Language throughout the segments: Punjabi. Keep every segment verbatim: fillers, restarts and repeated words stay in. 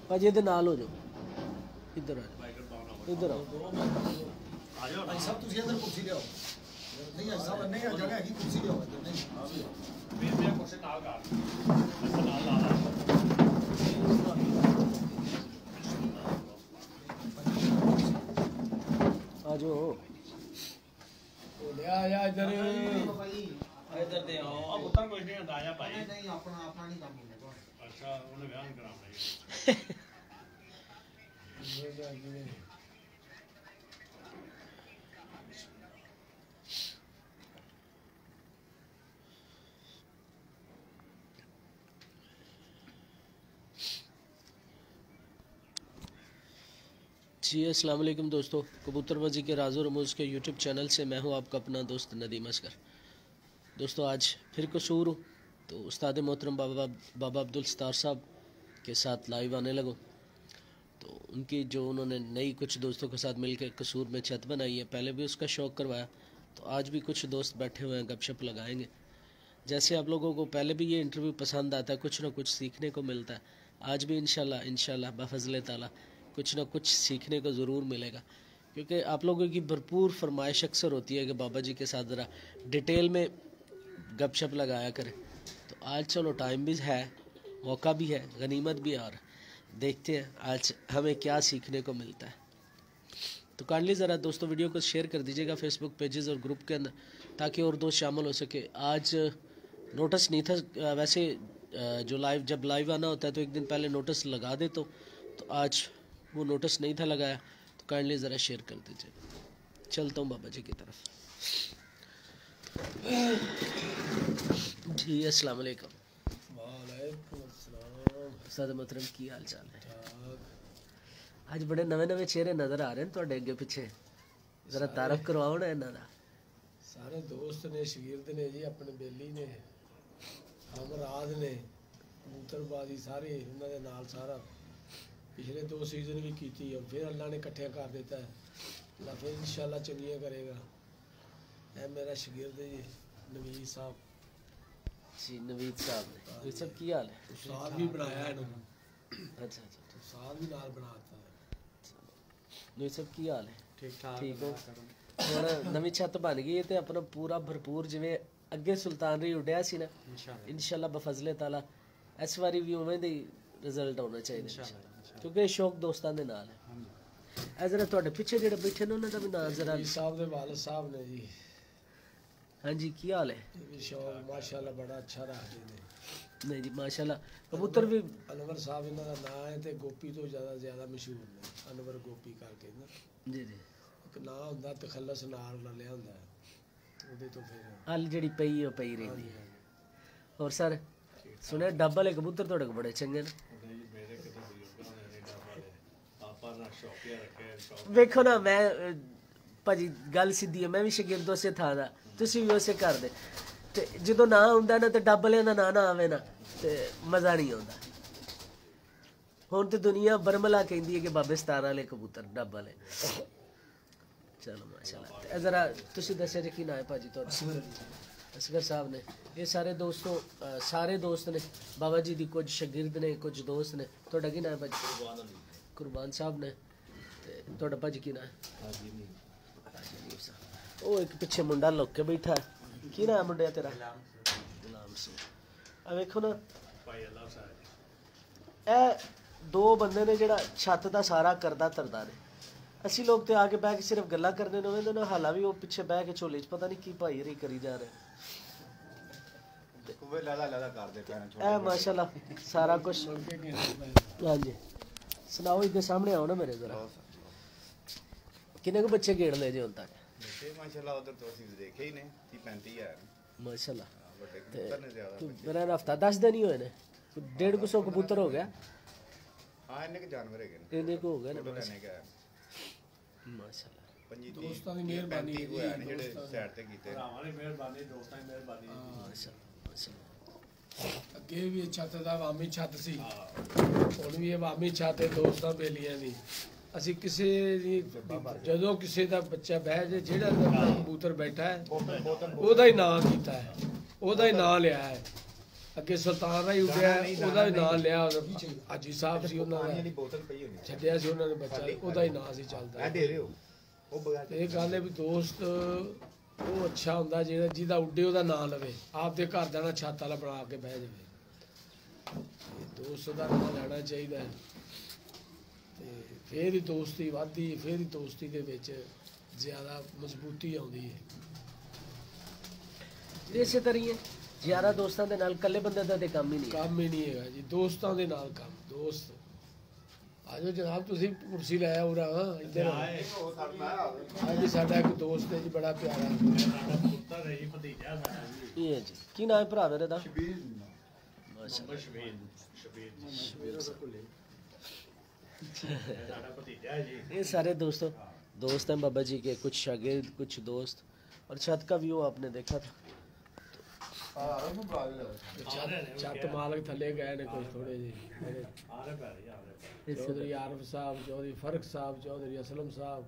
भाजी इधर नाल हो जाओ, इधर आ जाओ, इधर आओ। भाई साहब तुझे अंदर कुर्सी ले आओ। नहीं है साहब नहीं है जगह है कि कुर्सी ले आओ। नहीं मेरे मेरे कुर्सी नाल कर अच्छा नाल ला ला आ जाओ ले आया इधर इधर दे आओ। अब उतर कोई नहीं आया भाई। नहीं अपना अपना नहीं काम करना। अच्छा उन्हें बयान कराना है। जी अस्सलाम वालेकुम दोस्तों, कबूतरबाजी के राज़ो रमूज़ के यूट्यूब चैनल से मैं हूं आपका अपना दोस्त नदीम असगर। दोस्तों आज फिर कसूर हूँ तो उस्ताद मोहतरम बाबा बाबा अब्दुल सत्तार साहब के साथ लाइव आने लगो। तो उनकी जो उन्होंने नई कुछ दोस्तों के साथ मिलकर कसूर में छत बनाई है, पहले भी उसका शौक़ करवाया, तो आज भी कुछ दोस्त बैठे हुए हैं, गपशप लगाएंगे। जैसे आप लोगों को पहले भी ये इंटरव्यू पसंद आता है, कुछ ना कुछ सीखने को मिलता है, आज भी इंशाल्लाह इंशाल्लाह बफज़ल ताला कुछ ना कुछ सीखने को ज़रूर मिलेगा, क्योंकि आप लोगों की भरपूर फरमाइश अक्सर होती है कि बाबा जी के साथ ज़रा डिटेल में गपशप लगाया करें। तो आज चलो टाइम भी है, मौका भी है, गनीमत भी है, और देखते हैं आज हमें क्या सीखने को मिलता है। तो काइंडली ज़रा दोस्तों वीडियो को शेयर कर दीजिएगा फेसबुक पेजेस और ग्रुप के अंदर, ताकि और दोस्त शामिल हो सके। आज नोटिस नहीं था, वैसे जो लाइव जब लाइव आना होता है तो एक दिन पहले नोटिस लगा दे, तो, तो आज वो नोटिस नहीं था लगाया, तो काइंडली ज़रा शेयर कर दीजिए। चलता हूँ बाबा जी की तरफ। जी अस्सलाम वालेकुम। वालेकुम अस्सलाम। उस्ताद मोहतरम की हाल चाल है? आज बड़े नवे नवे चेहरे नज़र आ रहे हैं तुहाडे अगे पिछे, ज़रा तारफ करवाओ ना इन्हां दा। सारे दोस्त ने, शगीर्द ने जी, अपने बेली ने, हमराज ने, कबूतरबाजी सारे उन्होंने दे नाल सारा पिछले दो सीजन भी की थी, अब फिर अल्लाह ने इकट्ठे कर देता है, अल्लाह फिर इंशाल्लाह चंगियां करेगा। है मेरा शगीर्द जी नवीद साहब। जी नवीद साहब ने, नवीद साहब की हाल है? उस्ताद भी बनाया है इन्होंने। अच्छा अच्छा, उस्ताद भी नाल बनाता है। नवीद साहब की हाल है? ठीक ठाक ठीक हो? ਹੁਣ ਨਵੀਂ ਛੱਤ ਬਣ ਗਈ ਹੈ ਤੇ ਆਪਣਾ ਪੂਰਾ ਭਰਪੂਰ ਜਿਵੇਂ ਅੱਗੇ ਸੁਲਤਾਨ ਰੀ ਉੱਡਿਆ ਸੀ ਨਾ, ਇਨਸ਼ਾਅੱਲਾ ਬਫਜ਼ਲੇ ਤਾਲਾ ਇਸ ਵਾਰੀ ਵੀ ਉਵੇਂ ਦੇ ਰਿਜ਼ਲਟ ਆਉਣਾ ਚਾਹੀਦਾ, ਕਿਉਂਕਿ ਇਹ ਸ਼ੌਕ ਦੋਸਤਾਂ ਦੇ ਨਾਲ ਹੈ। ਇਹ ਜ਼ਰਾ ਤੁਹਾਡੇ ਪਿੱਛੇ ਜਿਹੜੇ ਬੈਠੇ ਨੇ ਉਹਨਾਂ ਦਾ ਵੀ ਨਾਂ ਜ਼ਰਾ। ਸਾਹਿਬ ਦੇ ਵਾਲਿਦ ਸਾਹਿਬ ਨੇ ਜੀ। ਹਾਂਜੀ ਕੀ ਹਾਲ ਹੈ? ਇਹ ਵੀ ਸ਼ੌਕ ਮਾਸ਼ਾਅੱਲਾ ਬੜਾ ਅੱਛਾ ਰੱਖਦੇ ਨੇ। ਨਹੀਂ ਜੀ ਮਾਸ਼ਾਅੱਲਾ, ਕਬੂਤਰ ਵੀ ਅਨਵਰ ਸਾਹਿਬ ਇਹਨਾਂ ਦਾ ਨਾਂ ਹੈ ਤੇ ਗੋਪੀ ਤੋਂ ਜ਼ਿਆਦਾ ਜ਼ਿਆਦਾ ਮਸ਼ਹੂਰ ਨੇ, ਅਨਵਰ ਗੋਪੀ ਕਰਕੇ ਨਾ ਜੀ ਜੀ ਇੱਕ ਨਾਂ ਹੁੰਦਾ, ਤਖੱਲਸ ਨਾਲ ਰਲਿਆ ਹੁੰਦਾ ਉਹਦੇ ਤੋਂ ਫਿਰ ਹਲ ਜਿਹੜੀ ਪਈ ਉਹ ਪਈ ਰਹਿੰਦੀ ਹੈ। ਹੋਰ ਸਰ ਸੁਣਿਆ ਡੱਬ ਵਾਲੇ ਕਬੂਤਰ ਤੁਹਾਡੇ ਕੋਲ ਬੜੇ ਚੰਗੇ ਨੇ। ਵੇਖੋ ਨਾ ਮੈਂ ਭਾਜੀ ਗੱਲ ਸਿੱਧੀ ਹੈ, ਮੈਂ ਵੀ ਸ਼ਾਗਿਰਦ ਉਸੇ ਥਾਂ ਦਾ, ਤੁਸੀਂ ਵੀ ਉਸੇ ਘਰ ਦੇ, ਤੇ ਜਦੋਂ ਨਾਂ ਹੁੰਦਾ ਨਾ ਤੇ ਡੱਬ ਵਾਲਿਆਂ ਦਾ ਨਾਂ ਨਾ ਆਵੇ ਨਾ ਤੇ ਮਜ਼ਾ ਨਹੀਂ ਆਉਂਦਾ। ਹੁਣ ਤੇ ਦੁਨੀਆ ਬਰਮਲਾ ਕਹਿੰਦੀ ਹੈ ਕਿ ਬਾਬੇ ਸਤਾਰਾਂ ਵਾਲੇ ਕਬੂਤਰ ਡੱਬ ਵਾਲੇ। चलो माशाल्लाह। ज़रा तुसी दस्या जी की ना है भाजी तो असगर साहब ने, ये सारे दोस्तों सारे दोस्त ने बाबा जी दी, कुछ शागिर्द ने, कुछ दोस्त ने। तुहाडा की ना है भाजी? कुरबान साहब ने। तुहाडा भाजी की ना है? ओ एक पिछे मुंडा लुक के बैठा है, की ना है मुंडे तेरा? गुलाम सिंह। आ वेखो ना ए दो बंदे ने जेड़ा छत दा सारा करदा तरदा ने। ਅਸੀਂ ਲੋਕ ਤੇ ਆ ਕੇ ਬਹਿ ਕੇ ਸਿਰਫ ਗੱਲਾਂ ਕਰਨੇ ਨੂੰ ਵੇਂਦੇ ਨੇ, ਹਾਲਾ ਵੀ ਉਹ ਪਿੱਛੇ ਬਹਿ ਕੇ ਝੋਲੇ 'ਚ ਪਤਾ ਨਹੀਂ ਕੀ ਭਾਈ ਰੀ ਕਰੀ ਜਾ ਰਹੇ। ਕੋਵੇ ਲਾਲਾ ਲਾਲਾ ਕਰਦੇ ਪੈਣ ਛੋਟੇ ਐ ਮਾਸ਼ਾਅੱਲਾ ਸਾਰਾ ਕੁਝ। ਹਾਂਜੀ ਸੁਣਾਓ, ਇਹਦੇ ਸਾਹਮਣੇ ਆਓ ਨਾ ਮੇਰੇ ਜ਼ਰਾ। ਕਿੰਨੇ ਕੁ ਬੱਚੇ ਗੇੜ ਲਏ ਜੇ ਹੁਣ ਤੱਕ? ਬੱਚੇ ਮਾਸ਼ਾਅੱਲਾ ਉਧਰ ਤੋਂ ਅਸੀਂ ਦੇਖੇ ਹੀ ਨੇ ਤੀਹ ਪੈਂਤੀ ਹੈ ਮਾਸ਼ਾਅੱਲਾ। ਵੱਡੇ ਕਬੂਤਰ ਨੇ ਜ਼ਿਆਦਾ। ਮੇਰਾ ਹਫਤਾ ਦਸ ਦਿਨ ਹੀ ਹੋਏ ਨੇ, ਡੇਢ ਕੁ ਸੌ ਕਬੂਤਰ ਹੋ ਗਿਆ। ਹਾਂ ਇੰਨੇ ਕੁ ਜਾਨਵਰ ਹੈਗੇ ਨੇ, ਇੰਨੇ ਕੁ ਹੋ ਗਏ ਨੇ ਮਾਸ਼ਾਅੱਲਾ। ਪੰਜੀ ਦੋਸਤਾਂ ਦੀ ਮਿਹਰਬਾਨੀ ਹੈ ਜੀ, ਜਿਹੜੇ ਸਾਈਡ ਤੇ ਕੀਤੇ ਭਰਾਵਾਂ ਦੀ ਮਿਹਰਬਾਨੀ, ਦੋਸਤਾਂ ਦੀ ਮਿਹਰਬਾਨੀ। ਅੱਗੇ ਵੀ ਛੱਤ ਦਾ ਆਵਾਮੀ ਛੱਤ ਸੀ, ਹੁਣ ਵੀ ਆਵਾਮੀ ਛੱਤ ਹੈ ਦੋਸਤਾਂ ਬੇਲੀਆਂ ਦੀ। ਅਸੀਂ ਕਿਸੇ ਦੀ ਜਦੋਂ ਕਿਸੇ ਦਾ ਬੱਚਾ ਬਹਿ ਜੇ, ਜਿਹੜਾ ਕਬੂਤਰ ਬੈਠਾ ਹੈ ਉਹਦਾ ਹੀ ਨਾਂ ਕੀਤਾ ਹੈ, ਉਹਦਾ ਹੀ ਨਾਂ ਲਿਆ ਹੈ। ਅੱਗੇ ਸੁਲਤਾਨ ਰਾਈ ਉੱਡਿਆ ਉਹਦਾ ਵੀ ਨਾਂ ਲਿਆ ਉਹਦਾ ਹਾਜੀ ਸਾਹਿਬ ਸੀ ਉਹਨਾਂ ਪਾਣੀ ਦਾ ਦੀ ਬੋਤਲ ਪਈ ਹੋਣੀ ਛੱਡਿਆ ਸੀ ਉਹਨਾਂ ਨੇ ਬੱਚਾ ਉਹਦਾ ਹੀ ਨਾਂ ਸੀ ਚੱਲਦਾ ਇਹ ਦੇ ਰਹੇ ਹੋ ਉਹ ਬਗਾ ਇਹ ਗੱਲ ਹੈ ਵੀ ਦੋਸਤ ਉਹ ਅੱਛਾ ਹੁੰਦਾ ਜਿਹੜਾ ਜਿਹਦਾ ਉੱਡੇ ਉਹਦਾ ਨਾਂ ਲਵੇ ਆਪਦੇ ਘਰ ਦਾ ਨਾ ਛੱਤ ਵਾਲਾ ਬਣਾ ਕੇ ਬਹਿ ਜਾਵੇ ਇਹ ਦੋਸਤ ਦਾ ਨਾਂ ਲੈਣਾ ਚਾਹੀਦਾ ਹੈ ਤੇ ਫੇਰ ਹੀ ਦੋਸਤੀ ਵੱਧਦੀ ਫੇਰ ਹੀ ਦੋਸਤੀ ਦੇ ਵਿੱਚ ਜ਼ਿਆਦਾ ਮਜ਼ਬੂਤੀ ਆਉਂਦੀ ਹੈ ਇਸੇ ਤਰ੍ਹਾਂ ਹੀ ਹੈ ਯਾਰਾਂ ਦੋਸਤਾਂ ਦੇ ਨਾਲ ਇਕੱਲੇ ਬੰਦੇ ਦਾ ਤੇ ਕੰਮ ਹੀ ਨਹੀਂ ਹੈ। ਕੰਮ ਹੀ ਨਹੀਂ ਹੈਗਾ ਜੀ ਦੋਸਤਾਂ ਦੇ ਨਾਲ ਕੰਮ ਦੋਸਤ ਆਜੋ ਜਨਾਬ ਤੁਸੀਂ ਕੁਰਸੀ ਲੈ ਆਓ ਰਾ ਇੱਧਰ ਅੱਜ ਸਾਡਾ ਇੱਕ ਦੋਸਤ ਹੈ ਜੀ ਬੜਾ ਪਿਆਰਾ ਪੁੱਤਰ ਹੈ ਜੀ ਭਤੀਜਾ ਸਾਡਾ ਜੀ ਇਹ ਹੈ ਜੀ ਕੀ ਨਾਮ ਹੈ ਭਰਾ ਮੇਰੇ ਦਾ ਮੁਹੰਮਦ ਸ਼ਬੀਰ ਸ਼ਬੀਰ सारा भतीजा है जी ये सारे दोस्तों दोस्त हैं बाबा जी के कुछ शागिर्द कुछ दोस्त और छत का व्यू आपने देखा था ਛੱਤ ਮਾਲਕ ਥੱਲੇ ਗਏ ਨੇ ਕੁਝ ਥੋੜੇ ਜਿਹੇ आ रहे पैर आ रहे पैर ਚੌਧਰੀ ਆਰਫ ਸਾਹਿਬ ਚੌਧਰੀ ਫਰਕ ਸਾਹਿਬ ਚੌਧਰੀ ਅਸਲਮ ਸਾਹਿਬ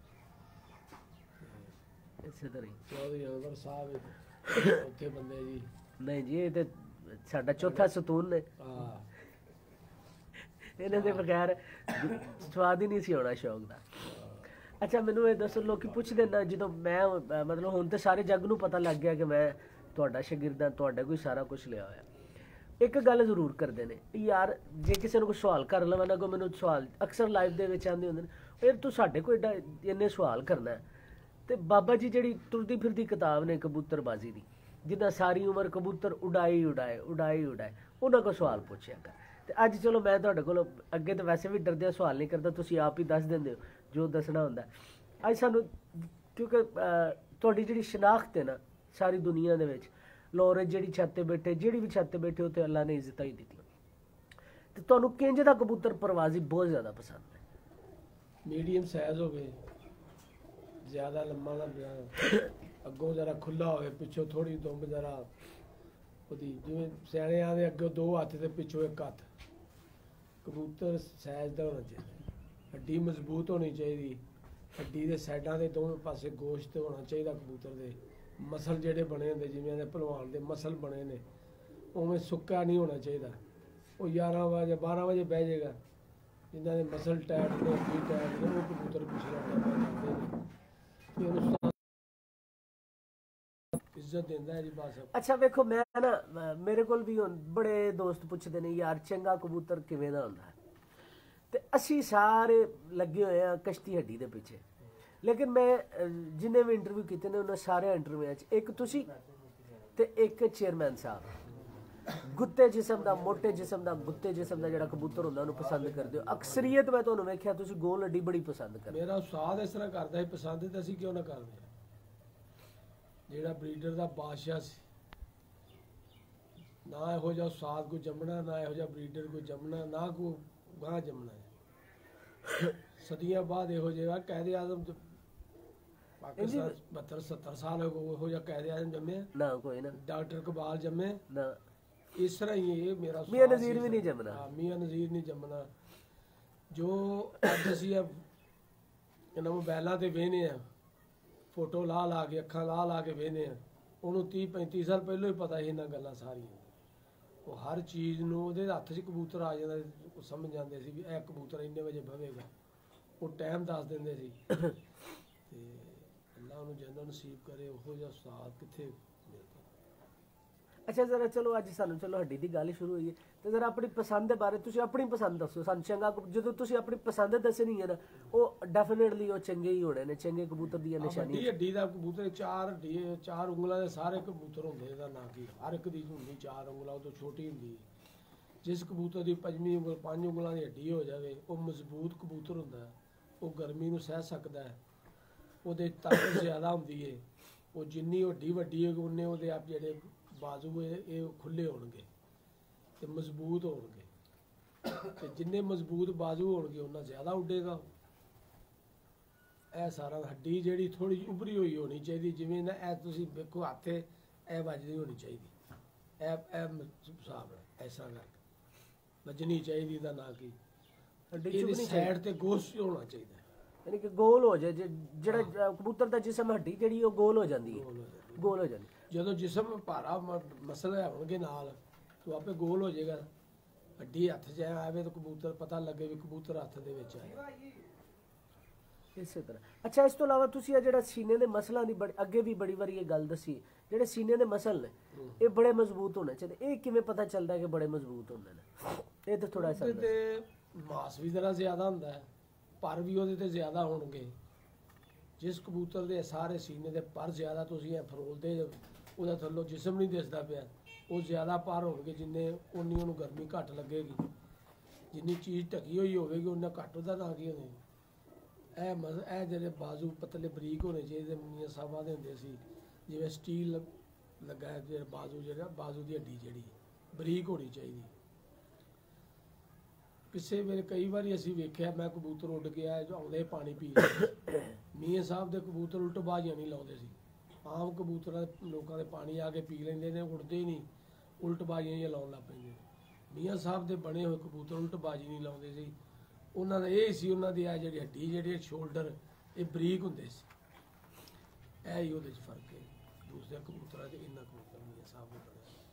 ਇਸੇ ਤਰ੍ਹਾਂ ਹੀ ਚੌਧਰੀ ਅਨਵਰ ਸਾਹਿਬ ਉੱਥੇ ਬੰਦੇ ਜੀ ਨਹੀਂ ਜੀ ਇਹ ਤੇ ਸਾਡਾ ਚੌਥਾ ਸਤੂਨ ਨੇ ਹਾਂ ਇਹਨਾਂ ਦੇ ਬਗੈਰ ਸਵਾਦ ਹੀ ਨਹੀਂ ਸੀ ਹੋਣਾ ਸ਼ੌਕ ਦਾ ਅੱਛਾ ਮੈਨੂੰ ਇਹ ਦੱਸੋ ਲੋਕੀ ਪੁੱਛਦੇ ਨਾ ਜਦੋਂ ਮੈਂ ਅਹ ਮਤਲਬ ਹੁਣ ਤੇ ਸਾਰੇ ਜੱਗ ਨੂੰ ਪਤਾ ਲੱਗ ਗਿਆ ਕਿ ਮੈਂ ਤੁਹਾਡਾ ਸ਼ਾਗਿਰਦ ਹਾਂ ਤੁਹਾਡਾ ਕੋਈ ਸਾਰਾ ਕੁਝ ਲਿਆ ਹੋਇਆ ਇੱਕ ਗੱਲ ਜ਼ਰੂਰ ਕਰਦੇ ਨੇ ਯਾਰ ਜੇ ਕਿਸੇ ਨੂੰ ਕੋਈ ਸਵਾਲ ਕਰ ਲਵਾਂ ਨਾ ਕੋਈ ਮੈਨੂੰ ਸਵਾਲ ਅਕਸਰ ਲਾਈਵ ਦੇ ਵਿੱਚ ਆਉਂਦੇ ਹੁੰਦੇ ਨੇ ਫਿਰ ਤੂੰ ਸਾਡੇ ਕੋਈ ਏਡਾ ਇੰਨੇ ਸਵਾਲ ਕਰਨਾ ਹੈ ਤੇ ਬਾਬਾ ਜੀ ਜਿਹੜੀ ਤੁਰਦੀ ਫਿਰਦੀ ਕਿਤਾਬ ਨੇ ਕਬੂਤਰਬਾਜ਼ੀ ਦੀ ਜਿੱਦਾਂ ਸਾਰੀ ਉਮਰ ਕਬੂਤਰ ਉਡਾਈ ਉਡਾਏ ਉਡਾਈ ਉਡਾਏ ਉਹਨਾਂ ਕੋਲ ਸਵਾਲ ਪੁੱਛਿਆ ਕਰ ਤੇ ਅੱਜ ਚਲੋ ਮੈਂ ਤੁਹਾਡੇ ਕੋਲ ਅੱਗੇ ਤਾਂ ਵੈਸੇ ਵੀ ਡਰਦੇ ਸਵਾਲ ਨਹੀਂ ਕਰਦਾ ਤੁਸੀਂ ਆਪ ਹੀ ਦੱਸ ਦਿੰਦੇ ਹੋ ਜੋ ਦੱਸਣਾ ਹੁੰਦਾ ਅੱਜ ਸਾਨੂੰ ਕਿਉਂਕਿ ਤੁਹਾਡੀ ਜਿਹੜੀ ਸ਼ਨਾਖਤ ਹੈ ਨਾ ਸਾਰੀ ਦੁਨੀਆ ਦੇ ਵਿੱਚ ਲੋਰੇ ਜਿਹੜੀ ਛੱਤ ਤੇ ਬੈਠੇ ਜਿਹੜੀ ਵੀ ਛੱਤ ਤੇ ਬੈਠੇ ਹੋ ਤੇ ਅੱਲਾ ਨੇ ਇੱਜ਼ਤਾਂ ਹੀ ਦਿੱਤੀਆਂ ਤੇ ਤੁਹਾਨੂੰ ਕਿੰਜ ਦਾ ਕਬੂਤਰ ਪਰਵਾਜ਼ੀ ਬਹੁਤ ਜ਼ਿਆਦਾ ਪਸੰਦ ਹੈ ਮੀਡੀਅਮ ਸਾਈਜ਼ ਹੋਵੇ ਜ਼ਿਆਦਾ ਲੰਮਾ ਨਾ ਅੱਗੋਂ ਜਰਾ ਖੁੱਲਾ ਹੋਵੇ ਪਿੱਛੋਂ ਥੋੜੀ ਦੁੰਬ ਜਰਾ ਉਹਦੀ ਜਿਵੇਂ ਸਿਆਣਿਆਂ ਦੇ ਅੱਗੇ ਦੋ ਹੱਥ ਤੇ ਪਿੱਛੋਂ ਇੱਕ ਹੱਥ ਕਬੂਤਰ ਸਾਈਜ਼ ਦਾ ਹੋਣਾ ਚਾਹੀਦਾ ਹੱਡੀ ਮਜ਼ਬੂਤ ਹੋਣੀ ਚਾਹੀਦੀ ਹੱਡੀ ਦੇ ਸਾਈਡਾਂ ਦੇ ਦੋਵੇਂ ਪਾਸੇ ਗੋਸ਼ਤ ਹੋਣਾ ਚਾਹੀਦਾ ਕਬੂਤਰ ਦੇ ਮਸਲ ਜਿਹੜੇ ਬਣੇ ਹੁੰਦੇ ਜਿਵੇਂ ਦੇ ਭਲਵਾਨ ਦੇ ਮਸਲ ਬਣੇ ਨੇ ਉਵੇਂ ਸੁੱਕਾ ਨਹੀਂ ਹੋਣਾ ਚਾਹੀਦਾ ਉਹ ਗਿਆਰਾਂ ਵਜੇ ਬਾਰਾਂ ਵਜੇ ਬਹਿ ਜਾਏਗਾ ਜਿਨ੍ਹਾਂ ਦੇ ਮਸਲ ਟਾਈਟ ਨੇ ਹੱਡੀ ਟਾਈਟ ਨੇ ਉਹ ਕਬੂਤਰ ਪਿਛਲਾ ਟੱਪਾ ਜਾਂਦੇ ਨੇ ਫਿਰ ਉਸ ਤੋਂ ਇੱਜ਼ਤ ਦਿੰਦਾ ਹੈ ਜੀ ਬਸ ਅੱਛਾ ਵੇਖੋ ਮੈਂ ਨਾ ਮ- ਮੇਰੇ ਕੋਲ ਵੀ ਹੁਣ ਬੜੇ ਦੋਸਤ ਪੁੱਛਦੇ ਨੇ ਯਾਰ ਚੰਗਾ ਕਬੂਤਰ ਕਿਵੇਂ ਦਾ ਹੁੰਦਾ ਹੈ ਤੇ ਅਸੀਂ ਸਾਰੇ ਲੱਗੇ ਹੋਏ ਆ ਕਸ਼ਤੀ ਹੱਡੀ ਦੇ ਪਿੱਛੇ ਲੇਕਿਨ ਮੈਂ ਅਹ, ਜਿੰਨੇ ਵੀ ਇੰਟਰਵਿਊ ਕੀਤੇ ਨੇ ਉਹਨਾਂ ਸਾਰੇ ਇੰਟਰਵਿਊਆਂ 'ਚ ਇੱਕ ਤੁਸੀਂ ਤੇ ਇੱਕ ਚੇਅਰਮੈਨ ਸਾਹਿਬ ਗੁੱਤੇ ਜਿਸਮ ਦਾ ਮੋਟੇ ਜਿਸਮ ਦਾ ਗੁੱਤੇ ਜਿਸਮ ਦਾ ਜਿਹੜਾ ਕਬੂਤਰ ਹੁੰਦਾ ਉਹਨੂੰ ਪਸੰਦ ਕਰਦੇ ਹੋ ਅਕਸਰੀਅਤ ਮੈਂ ਤੁਹਾਨੂੰ ਵੇਖਿਆ ਤੁਸੀਂ ਗੋਲ ਹੱਡੀ ਬੜੀ ਪਸੰਦ ਕਰਦੇ ਮੇਰਾ ਉਸਤਾਦ ਇਸ ਤਰ੍ਹਾਂ ਕਰਦਾ ਸੀ ਪਸੰਦ ਤੇ ਅਸੀਂ ਕਿਉਂ ਨਾ ਕਰਦੇ ਜਿਹੜਾ ਬਰੀਡਰ ਦਾ ਬਾਦਸ਼ਾਹ ਸੀ ਨਾ ਇਹੋ ਜਿਹਾ ਉਸਤਾਦ ਕੋਈ ਜੰਮਣਾ ਨਾ ਇਹੋ ਜਿਹਾ ਬਰੀਡਰ ਕੋਈ ਜੰਮਣਾ ਨਾ ਕੋਈ ਗਾਂ ਜੰਮਣਾ ਹੈ। ਸਦੀਆਂ ਬਾਅਦ ਇਹੋ ਜਿਹਾ ਕਾਇਦੇ ਆਜ਼ਮ ਜ- ਪਾਕਿਸਤਾਨ ਬਹੱਤਰ ਸੱਤਰ ਸਾਲ ਹੋ ਗਏ ਇਹੋ ਜਿਹਾ ਕਾਇਦੇ ਆਜ਼ਮ ਜੰਮੇ ਨਾ ਕੋਈ ਨਾ ਡਾਕਟਰ ਕਬਾਲ ਜੰਮੇ ਨਾ ਇਸ ਤਰ੍ਹਾਂ ਹੀ ਇਹ ਮੇਰਾ ਉਸਤਾਦ ਮੀਆਂ ਸੀ। ਨਜ਼ੀਰ ਵੀ ਨਹੀਂ ਜੰਮਣਾ। ਹਾਂ, ਮੀਆਂ ਨਜ਼ੀਰ ਨਹੀਂ ਜੰਮਣਾ ਜੋ ਅੱਜ ਅਸੀਂ ਇਹ ਇਹਨਾਂ ਮੋਬਾਈਲਾਂ ਤੇ ਵੇਖਦੇ ਆ ਫੋਟੋ ਲਾ ਲਾ ਕੇ ਅੱਖਾਂ ਲਾ ਲਾ ਕੇ ਵੇਖਦੇ ਆ ਉਹਨੂੰ ਤੀਹ ਪੈਂਤੀ ਸਾਲ ਪਹਿਲਾਂ ਹੀ ਪਤਾ ਸੀ ਇਹਨਾਂ ਗੱਲਾਂ ਸਾਰੀਆਂ ਉਹ ਹਰ ਚੀਜ਼ ਨੂੰ ਉਹਦੇ ਹੱਥ 'ਚ ਕਬੂਤਰ ਆ ਜਾਂਦਾ ਸੀ, ਉਹ ਸਮਝ ਜਾਂਦੇ ਸੀ ਵੀ ਇਹ ਕਬੂਤਰ ਇੰਨੇ ਵਜੇ ਬਹੇਗਾ ਉਹ ਟਾਈਮ ਦੱਸ ਦਿੰਦੇ ਸੀ ਤੇ ਅੱਲਾ ਉਹਨੂੰ ਜੰਨਤ ਨਸੀਬ ਕਰੇ ਉਹੋ ਜਿਹਾ ਉਸਤਾਦ ਕਿੱਥੇ ਮਿਲਦਾ। ਅੱਛਾ ਜ਼ਰਾ ਚਲੋ ਅੱਜ ਸਾਨੂੰ ਚਲੋ ਹੱਡੀ ਦੀ ਗੱਲ ਸ਼ੁਰੂ ਹੋਈ ਹੈ ਤੇ ਜ਼ਰਾ ਆਪਣੀ ਪਸੰਦ ਦੇ ਬਾਰੇ ਤੁਸੀਂ ਆਪਣੀ ਪਸੰਦ ਦੱਸੋ ਸਾਨੂੰ ਚੰਗਾ ਕਬੂ- ਜਦੋਂ ਤੁਸੀਂ ਆਪਣੀ ਪਸੰਦ ਦੱਸਣੀ ਹੈ ਨਾ ਉਹ ਡੈਫੀਨਿਟਲੀ ਉਹ ਚੰਗੇ ਹੀ ਹੋਣੇ ਨੇ ਚੰਗੇ ਕਬੂਤਰ ਦੀਆਂ ਆਹ ਨਿਸ਼ਾਨੀਆਂ ਵੱਡੀ ਹੱਡੀ ਦਾ ਕਬੂਤਰ ਚਾਰ ਹੱਡੀ ਚਾਰ ਉਂਗਲਾਂ ਦੇ ਸਾਰੇ ਕਬੂਤਰ ਹੁੰਦੇ ਇਹਦਾ ਨਾਂ ਕੀ ਹਰ ਇੱਕ ਦੀ ਹੁੰਦੀ ਚਾਰ ਉਂਗਲਾਂ ਉਹ ਤੋਂ ਛੋਟੀ ਹੁੰਦੀ ਹੈ। ਜਿਸ ਕਬੂਤਰ ਦੀ ਪੰਜਵੀਂ ਉਂਗਲ ਪੰਜ ਉਂਗਲਾਂ ਦੀ ਹੱਡੀ ਹੋ ਜਾਵੇ ਉਹ ਮਜ਼ਬੂਤ ਕਬੂਤਰ ਹੁੰਦਾ ਹੈ, ਉਹ ਗਰਮੀ ਨੂੰ ਸਹਿ ਸਕਦਾ ਹੈ, ਉਹਦੇ ਤਾਕਤ ਜ਼ਿਆਦਾ ਹੁੰਦੀ ਹੈ, ਉਹ ਜਿੰਨੀ ਹੱਡੀ ਵੱਡੀ ਹੋਏਗੀ ਉਨੇ ਉਹਦੇ ਆਪ ਜਿਹੜੇ ਬਾਜ਼ੂ ਇਹ ਇਹ ਖੁੱਲੇ ਹੋਣਗੇ ਤੇ ਮਜ਼ਬੂਤ ਹੋਣਗੇ ਤੇ ਜਿੰਨੇ ਮਜ਼ਬੂਤ ਬਾਜ਼ੂ ਹੋਣਗੇ ਉਹਨਾਂ ਜ਼ਿਆਦਾ ਉੱਡੇਗਾ। ਇਹ ਸਾਰਾ ਹੱਡੀ ਜਿਹੜੀ ਥੋੜੀ ਜਿਹੀ ਉਭਰੀ ਹੋਈ ਹੋਣੀ ਚਾਹੀਦੀ ਜਿਵੇਂ ਨਾ ਇਹ ਤੁਸੀਂ ਵੇਖੋ ਹੱਥੇ ਇਹ ਵੱਜਦੀ ਹੋਣੀ ਚਾਹੀਦੀ ਇਹ ਇਹ ਹਿਸਾਬ ਹੈ ਐਸਾ ਕਰਕੇ ਵੱਜਣੀ ਚਾਹੀਦੀ ਦਾ ਨਾ ਕਿ ਹੱਡੀ ਇਹਦੀ ਚੁਭਣੀ ਸਾਈਡ ਚਾਹੀਦੀ ਤੇ ਗੋਸ਼ ਹੋਣਾ ਚਾਹੀਦਾ ਯਾਨੀ ਕਿ ਗੋਲ ਹੋ ਜਾਏ ਜੇ- ਜਿਹੜਾ ਅ, ਕਬੂਤਰ ਦਾ ਜਿਸਮ ਹੱਡੀ ਜਿਹੜੀ ਉਹ ਗੋਲ ਹੋ ਜਾਂਦੀ ਹੈ ਗੋਲ ਹੋ ਜਾਂਦਾ। ਗੋਲ ਹੋ ਜਾਂਦੀ ਜਦੋਂ ਜਿਸਮ ਭਾਰਾ ਮ- ਮਸਲੇ ਹੋਣਗੇ ਨਾਲ ਤੋ ਆਪੇ ਗੋਲ ਹੋ ਜਾਏਗਾ। ਹੱਡੀ ਹੱਥ 'ਚ ਆਵੇ ਤਾਂ ਕਬੂਤਰ ਪਤਾ ਲੱਗੇ ਵੀ ਕਬੂਤਰ ਹੱਥ ਦੇ ਵਿੱਚ ਆਇਆ। ਇਸੇ ਤਰ੍ਹਾਂ। ਅੱਛਾ, ਇਸ ਤੋਂ ਇਲਾਵਾ ਤੁਸੀਂ ਇਹ ਜਿਹੜਾ ਸੀਨੇ ਦੇ ਮਸਲਾਂ ਦੀ ਬੜੀ ਅੱਗੇ ਵੀ ਬੜੀ ਵਾਰੀ ਇਹ ਗੱਲ ਦੱਸੀ, ਜਿਹੜੇ ਸੀਨੇ ਦੇ ਮਸਲ ਨੇ ਇਹ ਬੜੇ ਮਜ਼ਬੂਤ ਹੋਣੇ ਚਾਹੀਦੇ, ਇਹ ਕਿਵੇਂ ਪਤਾ ਚੱਲਦਾ ਕਿ ਬੜੇ ਮਜ਼ਬੂਤ ਹੁੰਦੇ ਨੇ? ਇਹ ਤਾਂ ਥੋੜਾ ਉਹਦੇ ਤੇ ਮਾਸ ਵੀ ਜ਼ਰਾ ਜ਼ਿਆਦਾ ਹੁੰਦਾ ਹੈ, ਪਰ ਵੀ ਉਹਦੇ ਤੇ ਜ਼ਿਆਦਾ ਹੋਣਗੇ। ਜਿਸ ਕਬੂਤਰ ਦੇ ਸਾਰੇ ਸੀਨੇ ਦੇ ਪਰ ਜ਼ਿਆਦਾ ਤੁਸੀਂ ਇਹ ਫਰੋਲਦੇ ਉਹਦਾ ਥੱਲੋਂ ਜਿਸਮ ਨਹੀਂ ਦਿਸਦਾ ਪਿਆ, ਉਹ ਜ਼ਿਆਦਾ ਪਰ ਹੋਣਗੇ, ਜਿੰਨੇ ਉਨੀ ਉਹਨੂੰ ਗਰਮੀ ਘੱਟ ਲੱਗੇਗੀ। ਜਿੰਨੀ ਚੀਜ਼ ਢਕੀ ਹੋਈ ਹੋਵੇਗੀ ਉਹਨਾਂ ਘੱਟ ਉਹਦਾ ਨਾ ਕੀ ਹੋਵੇ। ਇਹ ਮਜ਼ ਇਹ ਜਿਹੜੇ ਬਾਜ਼ੂ ਪਤਲੇ ਬਰੀਕ ਹੋਣੇ ਚਾਹੀਦੇ, ਮੀਆਂ ਸਾਹਿਬਾਂ ਦੇ ਹੁੰਦੇ ਸੀ, ਜਿਵੇਂ ਸਟੀਲ ਲੱਗਾ ਹੈ, ਜਿਹੜਾ ਬਾਜ਼ੂ ਜਿਹੜਾ ਬਾਜ਼ੂ ਦੀ ਹੱਡੀ ਜਿਹੜੀ ਬਰੀਕ ਹੋਣੀ ਚਾਹੀਦੀ। ਕਿਸੇ ਵੇਲੇ ਕਈ ਵਾਰੀ ਅਸੀਂ ਵੇਖਿਆ, ਮੈਂ ਕਬੂਤਰ ਉੱਡ ਗਿਆ ਜੋ ਆਉਂਦੇ ਪਾਣੀ ਪੀ ਲਿਆ। ਮੀਆਂ ਸਾਹਿਬ ਦੇ ਕਬੂਤਰ ਉਲਟ ਬਾਜ਼ੀਆਂ ਨਹੀਂ ਲਾਉਂਦੇ ਸੀ। ਆਮ ਕਬੂਤਰਾਂ ਲੋਕਾਂ ਦੇ ਪਾਣੀ ਆ ਕੇ ਪੀ ਲੈਂਦੇ ਨੇ, ਉੱਡਦੇ ਹੀ ਨਹੀਂ, ਉਲਟ ਬਾਜ਼ੀਆਂ ਹੀ ਲਾਉਣ ਲੱਗ ਪੈਂਦੇ। ਮੀਆਂ ਸਾਹਿਬ ਦੇ ਬਣੇ ਹੋਏ ਕਬੂਤਰ ਉਲਟ ਬਾਜ਼ੀ ਨਹੀਂ ਲਾਉਂਦੇ ਸੀ। ਉਹਨਾਂ ਦਾ ਇਹ ਸੀ, ਉਹਨਾਂ ਦੀ ਆ ਜਿਹੜੀ ਹੱਡੀ ਜਿਹੜੀ ਸ਼ੋਲਡਰ ਇਹ ਬਰੀਕ ਹੁੰਦੇ ਸੀ। ਇਹ ਹੀ ਉਹਦੇ 'ਚ ਫਰਕ ਹੈ ਦੂਸਰੇ ਕਬੂਤਰਾਂ 'ਚ। ਇਹਨਾਂ ਕਬੂਤਰ ਮੀਆਂ ਸਾਹਿਬ ਦੇ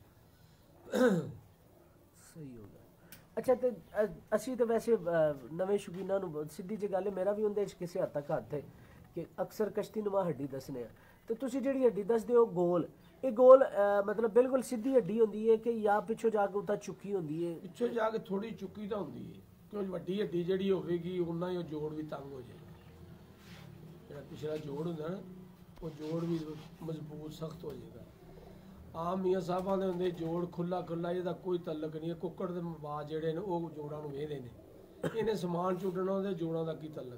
ਬਣੇ ਸਹੀ ਹੋ ਗਿਆ। ਅੱਛਾ, ਤੇ ਅ- ਅਸੀਂ ਤਾਂ ਵੈਸੇ ਅ, ਨਵੇਂ ਸ਼ੌਕੀਨਾਂ ਨੂੰ ਸਿੱਧੀ ਜਿਹੀ ਗੱਲ ਹੈ, ਮੇਰਾ ਵੀ ਉਹਦੇ 'ਚ ਕਿਸੇ ਹੱਦ ਤੱਕ ਹੱਥ ਹੈ ਕਿ ਅਕਸਰ ਕਸ਼ਤੀ ਨੁਮਾ ਹੱਡੀ ਦੱਸਣੇ ਆ, ਤੇ ਤੁਸੀਂ ਜਿਹੜੀ ਹੱਡੀ ਦੱਸਦੇ ਹੋ ਗੋਲ, ਇਹ ਗੋਲ ਅ, ਮਤਲਬ ਬਿਲਕੁਲ ਸਿੱਧੀ ਹੱਡੀ ਹੁੰਦੀ ਹੈ ਕਿ ਜਾਂ ਪਿੱਛੋਂ ਜਾ ਕੇ ਉਤਾਂ ਚੁੱਕੀ ਹੁੰਦੀ ਹੈ? ਪਿੱਛੋਂ ਜਾ ਕੇ ਥੋੜੀ ਚੁੱਕੀ ਤਾਂ ਹੁੰਦੀ ਹੈ, ਕਿਉਂ ਵੱਡੀ ਹੱਡੀ ਜਿਹੜੀ ਹੋਵੇਗੀ ਉਹਨਾਂ ਹੀ ਉਹ ਜੋੜ ਵੀ ਤੰਗ ਹੋ ਜਾਏਗਾ। ਜਿਹੜਾ ਪਿਛਲਾ ਜੋੜ ਹੁੰਦਾ ਨਾ ਉਹ ਜੋੜ ਵੀ ਮਜ਼ਬੂਤ ਸਖਤ ਹੋ ਜਾਏਗਾ। ਆਮ ਮੀਆਂ ਸਾਹਿਬਾਂ ਦੇ ਹੁੰਦੇ ਜੋੜ ਖੁੱਲਾ ਖੁੱਲਾ, ਇਹਦਾ ਕੋਈ ਤਲਕ ਨਹੀਂ ਹੈ। ਕੁੱਕੜ ਦੇ ਬਾਜ਼ ਜਿਹੜੇ ਨੇ ਉਹ ਜੋੜਾਂ ਨੂੰ ਵੇਹਦੇ ਨੇ, ਇਹਨੇ ਸਮਾਨ ਚੁੱਟਣਾ, ਉਹਦੇ ਜੋੜਾਂ ਦਾ ਕੀ ਤਲਕ।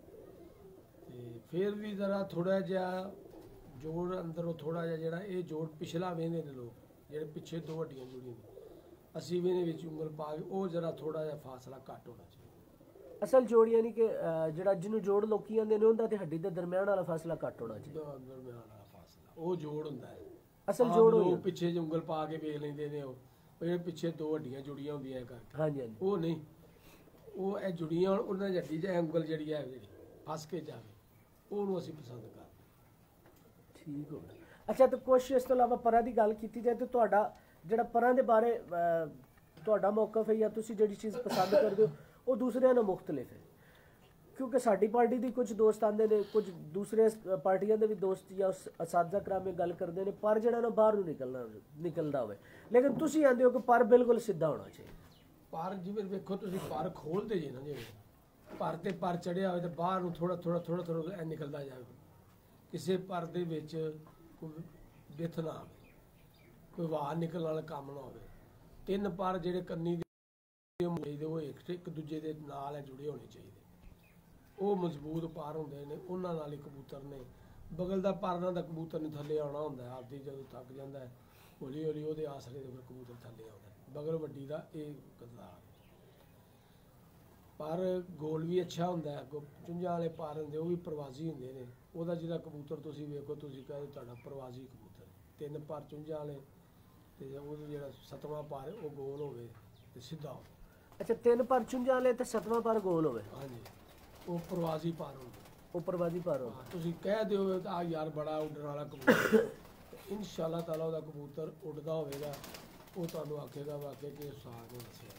ਤੇ ਫਿਰ ਵੀ ਜ਼ਰਾ ਥੋੜਾ ਜਿਹਾ ਜੋੜ ਅੰਦਰੋਂ ਥੋੜਾ ਜਿਹਾ ਜਿਹੜਾ ਇਹ ਜੋੜ ਪਿਛਲਾ ਵੇਹਦੇ ਨੇ ਲੋਕ, ਜਿਹੜੇ ਪਿੱਛੇ ਦੋ ਹੱਡੀਆਂ ਜੁੜੀਆਂ ਨੇ, ਅਸੀਂ ਵੀ ਇਹਦੇ ਵਿੱਚ ਉਂਗਲ ਪਾ ਕੇ ਉਹ ਜ਼ਰਾ ਥੋੜਾ ਜਿਹਾ ਫਾਸਲਾ ਘੱਟ ਹੋਣਾ ਚਾਹੀਦਾ। ਅਸਲ ਜੋੜ ਯਾਨੀ ਕਿ ਅ, ਜਿਹੜਾ ਜਿਹਨੂੰ ਜੋੜ ਲੋਕੀ ਆਂਦੇ ਨੇ ਉਹਦਾ ਤੇ ਹੱਡੀ ਦੇ ਦਰਮਿਆਨ ਵਾਲਾ ਫਾਸਲਾ ਘੱਟ ਹੋਣਾ ਚਾਹੀਦਾ। ਦੋ ਦਰਮਿਆਨ ਵਾਲਾ ਫਾਸਲਾ ਉਹ ਜੋੜ ਹੁੰਦਾ ਹੈ। ਅਸਲ ਆਮ ਜੋੜ ਲੋਕ ਹੋਈ ਪਿੱਛੇ ਜਿਹੇ ਉਂਗਲ ਪਾ ਕੇ ਵੇਖ ਲੈਂਦੇ ਨੇ, ਉਹ ਉਹ ਜਿਹੜੇ ਪਿੱਛੇ ਦੋ ਹੱਡੀਆਂ ਜੁੜੀਆਂ ਹੁੰਦੀਆਂ ਕਰਕੇ, ਹਾਂਜੀ ਹਾਂਜੀ ਉਹ ਨਹੀਂ, ਉਹ ਇਹ ਜੁੜੀਆਂ ਹੋਣ, ਉਹਨਾਂ ਦੀ ਹੱਡੀ 'ਚ ਇਹ ਉਂਗਲ ਜਿਹੜੀ ਹੈ ਜਿਹੜੀ ਫਸ ਕੇ ਜਾਵੇ, ਉਹਨੂੰ ਅਸੀਂ ਪਸੰਦ ਕਰਦੇ। ਠੀਕ ਹੋ ਗਿਆ। ਅੱਛਾ, ਤੇ ਕੁਛ ਇਸ ਤੋਂ ਇਲਾਵਾ ਪਰਾਂ ਦੀ ਗੱਲ ਕੀਤੀ ਜਾਏ ਤੇ ਤੁਹਾਡਾ ਜਿਹੜਾ ਪਰਾਂ ਦੇ ਬਾਰੇ ਅ, ਤੁਹਾਡਾ ਮੌਕਫ ਹੈ ਜਾਂ ਤੁਸੀਂ ਜਿਹੜੀ ਚੀਜ਼ ਪਸੰਦ ਕਰਦੇ ਹੋ ਉਹ ਦੂਸਰਿਆਂ ਨਾਲ ਮੁਖਤਲਿਫ ਹੈ, ਕਿਉਂਕਿ ਸਾਡੀ ਪਾਰਟੀ ਦੀ ਕੁਝ ਦੋਸਤ ਆਉਂਦੇ ਨੇ, ਕੁਝ ਦੂਸਰੇ ਪਾਰਟੀਆਂ ਦੇ ਵੀ ਦੋਸਤ ਜਾਂ ਅਸਾਤਜ਼ਾ ਕਰਾਮੇ ਗੱਲ ਕਰਦੇ ਨੇ ਪਰ ਜਿਹੜਾ ਨਾ ਬਾਹਰ ਨੂੰ ਨਿਕਲਣਾ ਨਿਕਲਦਾ ਹੋਵੇ, ਲੇਕਿਨ ਤੁਸੀਂ ਆਂਦੇ ਹੋ ਕਿ ਪਰ ਬਿਲਕੁਲ ਸਿੱਧਾ ਹੋਣਾ ਚਾਹੀਦਾ। ਪਰ ਜਿਵੇਂ ਵੇਖੋ ਤੁਸੀਂ ਪਰ ਖੋਲਦੇ ਜੇ ਨਾ, ਜਿਵੇਂ ਪਰ ਤੇ ਪਰ ਚੜਿਆ ਹੋਵੇ ਤੇ ਬਾਹਰ ਨੂੰ ਥੋੜਾ ਥੋੜਾ ਥੋੜਾ ਥੋੜਾ ਐ ਨਿਕਲਦਾ ਜਾਵੇ। ਕਿਸੇ ਪਰ ਦੇ ਵਿੱਚ ਕੋਈ ਬਿੱਥ ਨਾ ਆਵੇ, ਕੋਈ ਵਾਹ ਨਿਕਲਣ ਵਾਲਾ ਕੰਮ ਨਾ ਹੋਵੇ। ਤਿੰਨ ਪਰ ਜਿਹੜੇ ਕੰਨੀ ਦੇ ਚਾਹੀਦੇ ਉਹ ਇੱਕ ਇੱਕ ਦੂਜੇ ਦੇ ਨਾਲ ਹੈ ਜੁੜੇ ਹੋਣੇ ਚਾਹੀਦੇ, ਉਹ ਮਜ਼ਬੂਤ ਪਰ ਹੁੰਦੇ ਨੇ। ਉਹਨਾਂ ਨਾਲ ਹੀ ਕਬੂਤਰ ਨੇ ਬਗਲ ਦਾ ਪਰ ਨਾਲ ਦਾ ਕਬੂਤਰ ਨੇ ਥੱਲੇ ਆਉਣਾ ਹੁੰਦਾ ਹੈ। ਆਪਦੀ ਜਦੋਂ ਥੱਕ ਜਾਂਦਾ ਹੈ ਹੌਲੀ ਹੌਲੀ ਉਹਦੇ ਆਸਰੇ ਦੇ ਫਿਰ ਕਬੂਤਰ ਥੱਲੇ ਆਉਂਦਾ ਹੈ। ਬਗਲ ਵੱਡੀ ਦਾ ਇਹ ਕਿਰਦਾਰ। ਪਰ ਗੋਲ ਵੀ ਅੱਛਾ ਹੁੰਦਾ ਹੈ, ਚੁੰਝਾਂ ਵਾਲੇ ਪਰ ਹੁੰਦੇ ਉਹ ਵੀ ਪ੍ਰਵਾਸੀ ਹੁੰਦੇ ਨੇ। ਉਹਦਾ ਜਿਹੜਾ ਕਬੂਤਰ ਤੁਸੀਂ ਵੇਖੋ, ਤੁਸੀਂ ਕਹਿੰਦੇ ਤੁਹਾਡਾ ਪ੍ਰਵਾਸੀ ਕਬੂਤਰ, ਤਿੰਨ ਪਰ ਚੁੰਝਾਂ ਵਾਲੇ, ਤੇ ਉਹਦਾ ਜਿਹੜਾ ਸੱਤਵਾਂ ਪਰ ਉਹ ਗੋਲ ਹੋਵੇ ਤੇ ਸਿੱਧਾ ਹੋਵੇ। ਅੱਛਾ, ਤਿੰਨ ਪਰ ਚੁੰਝਾਂ ਵਾਲੇ ਤੇ ਸੱਤਵਾਂ ਪਰ ਗੋਲ ਹੋਵੇ, ਹਾਂਜੀ, ਉਹ ਪ੍ਰਵਾਸੀ ਪਰ ਹੁੰਦਾ। ਉਹ ਪ੍ਰਵਾਦੀ ਪਰ ਹੋਵੇ। ਹਾਂ, ਤੁਸੀਂ ਕਹਿ ਦਿਓ ਆ ਯਾਰ ਬੜਾ ਉੱਡਣ ਵਾਲਾ ਕਬੂਤਰ, ਇਨਸ਼ਾਅੱਲਾ ਤਾਲਾ ਉਹਦਾ ਕਬੂਤਰ ਉੱਡਦਾ ਹੋਵੇਗਾ, ਉਹ ਤੁਹਾਨੂੰ ਆਖੇਗਾ ਵਾਕਿਆ ਕਿ ਉਸਤਾਦ ਨੇ ਦੱਸਿਆ।